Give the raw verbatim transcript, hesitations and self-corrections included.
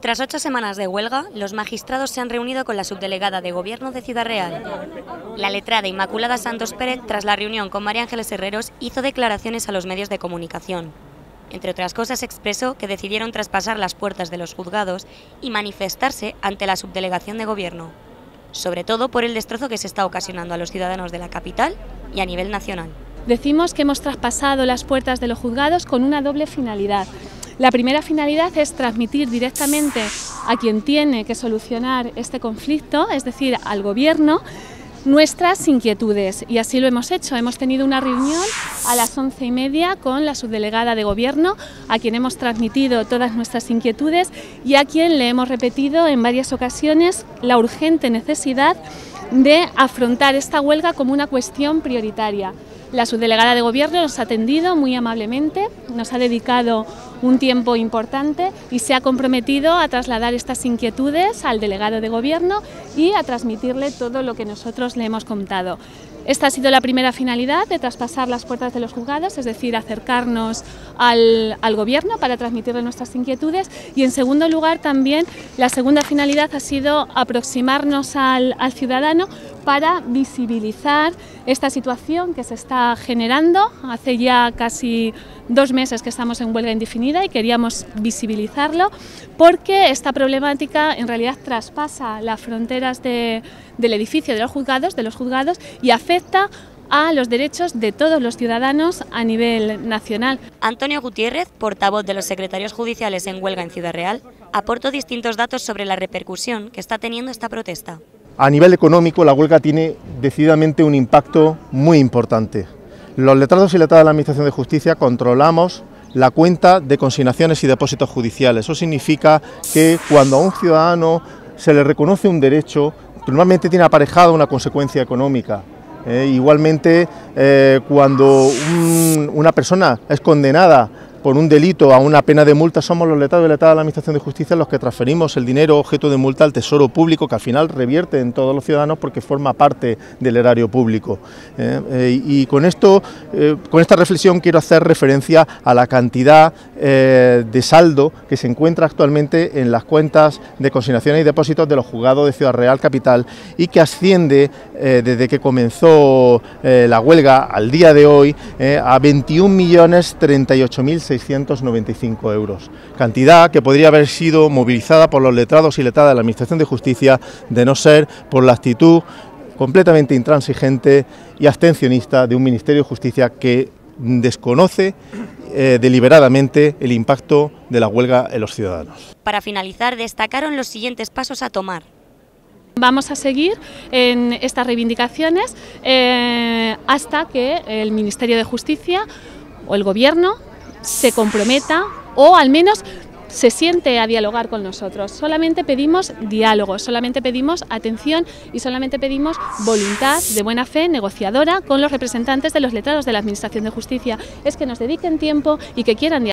Tras ocho semanas de huelga, los magistrados se han reunido con la subdelegada de Gobierno de Ciudad Real. La letrada Inmaculada Santos Pérez, tras la reunión con María Ángeles Herreros, hizo declaraciones a los medios de comunicación. Entre otras cosas, expresó que decidieron traspasar las puertas de los juzgados y manifestarse ante la subdelegación de Gobierno, sobre todo por el destrozo que se está ocasionando a los ciudadanos de la capital y a nivel nacional. Decimos que hemos traspasado las puertas de los juzgados con una doble finalidad. La primera finalidad es transmitir directamente a quien tiene que solucionar este conflicto, es decir, al Gobierno, nuestras inquietudes, y así lo hemos hecho. Hemos tenido una reunión a las once y media con la subdelegada de Gobierno, a quien hemos transmitido todas nuestras inquietudes y a quien le hemos repetido en varias ocasiones la urgente necesidad de afrontar esta huelga como una cuestión prioritaria. La subdelegada de Gobierno nos ha atendido muy amablemente, nos ha dedicado un tiempo importante y se ha comprometido a trasladar estas inquietudes al delegado de Gobierno y a transmitirle todo lo que nosotros le hemos contado. Esta ha sido la primera finalidad, de traspasar las puertas de los juzgados, es decir, acercarnos al, al Gobierno para transmitirle nuestras inquietudes, y en segundo lugar también la segunda finalidad ha sido aproximarnos al, al ciudadano para visibilizar esta situación que se está generando. Hace ya casi dos meses que estamos en huelga indefinida y queríamos visibilizarlo porque esta problemática en realidad traspasa las fronteras de, del edificio de los juzgados, de los juzgados y afecta a los derechos de todos los ciudadanos a nivel nacional. Antonio Gutiérrez, portavoz de los secretarios judiciales en huelga en Ciudad Real, aportó distintos datos sobre la repercusión que está teniendo esta protesta. A nivel económico, la huelga tiene decididamente un impacto muy importante. Los letrados y letradas de la Administración de Justicia controlamos la cuenta de consignaciones y depósitos judiciales. Eso significa que cuando a un ciudadano se le reconoce un derecho, normalmente tiene aparejada una consecuencia económica. Eh, igualmente, eh, cuando un, una persona es condenada por un delito a una pena de multa, somos los letrados y letradas de la Administración de Justicia los que transferimos el dinero objeto de multa al Tesoro Público, que al final revierte en todos los ciudadanos porque forma parte del erario público. Eh, eh, y con esto, eh, con esta reflexión quiero hacer referencia a la cantidad eh, de saldo que se encuentra actualmente en las cuentas de consignaciones y depósitos de los juzgados de Ciudad Real Capital y que asciende eh, desde que comenzó eh, la huelga al día de hoy eh, a veintiún millones treinta y ocho mil seiscientos noventa y cinco euros, cantidad que podría haber sido movilizada por los letrados y letradas de la Administración de Justicia de no ser por la actitud completamente intransigente y abstencionista de un Ministerio de Justicia que desconoce eh, deliberadamente el impacto de la huelga en los ciudadanos. Para finalizar, destacaron los siguientes pasos a tomar. Vamos a seguir en estas reivindicaciones eh, hasta que el Ministerio de Justicia o el Gobierno se comprometa o al menos se siente a dialogar con nosotros. Solamente pedimos diálogo, solamente pedimos atención y solamente pedimos voluntad de buena fe negociadora con los representantes de los letrados de la Administración de Justicia. Es que nos dediquen tiempo y que quieran dialogar.